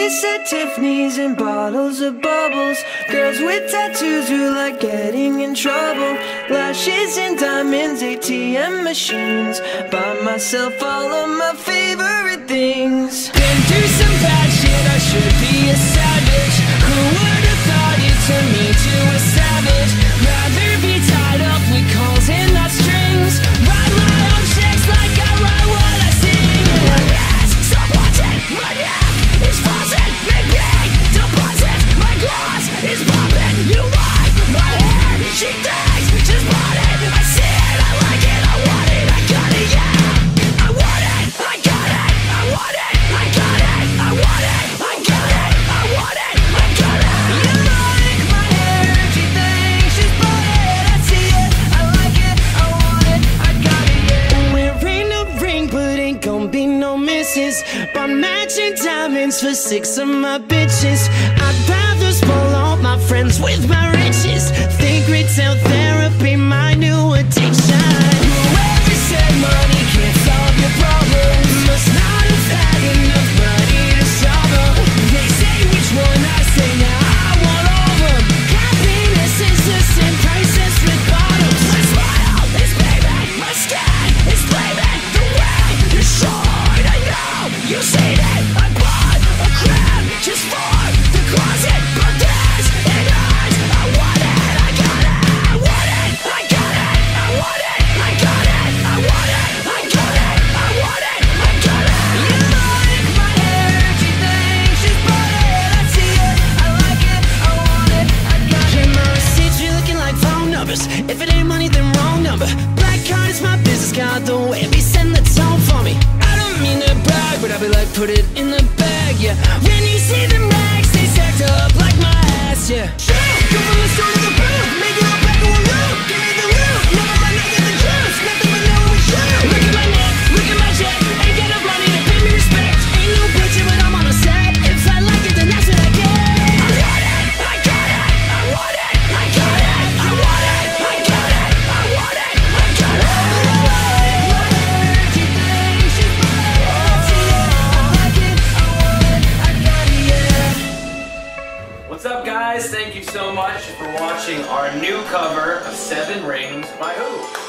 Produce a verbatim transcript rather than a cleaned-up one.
kiss at Tiffany's and bottles of bubbles. Girls with tattoos who like getting in trouble. Lashes and diamonds, A T M machines. Buy myself all of my favorite things. Been through some bad shit, I should be a savage. Who would've thought it turned me to a savage? Rather be tied up with calls and not strings. Write my own checks like I write what I sing. My ass, stop watching, my neck is frozen. Make big deposit, my gloss is popping. You like my hair, she thinks she's bought it. I see it, I like it, I want it, I got it, yeah. I want it, I got it, I want it, I got it, I want it, I got it, I want it, I got it. You like my hair, she thinks she's bought it. I see it, I like it, I want it, I got it, yeah. I'm wearing a ring, but ain't gon' be no misses. Buy matching diamonds for six of my bitches. I'd rather spoil all my friends with my riches. Think retail therapy, my new addiction. Whoever said money can't solve your problems must not have had enough money to solve them. They say which one, I say now I want all of them. Happiness is the same price as with bottoms. My smile is baby, my skin is flaming. The way you shine, I know you see that. I bought a crib just for the closet, but this it hurts. I want it, I got it, I want it, I got it, I want it, I got it, I want it, I got it, I want it, I got it. You like my hair, she thinks she's bought it. I see it, I like it, I want it, I got it. Check my receipts, you looking like phone numbers. If it ain't money, then wrong number. Black card is my business card, the way it be setting the tone for me. I don't mean to brag, but I be like, put it in the bag, yeah. When you see them rags, they stacked up like my ass, yeah. Go from the store to the booth, make it all back in one room. Give me the room, never mind, not get the juice. Nothing but no we shoot. Look at my neck, look at my check. Ain't got enough money to pay me respect. Ain't no budget when I'm on a set. If I like it, then that's what I get. I want it, I got it, I want it, I got it, I want it, I got it, I want it, I got it. What's up, guys? Thank you so much for watching our new cover of Seven Rings by who?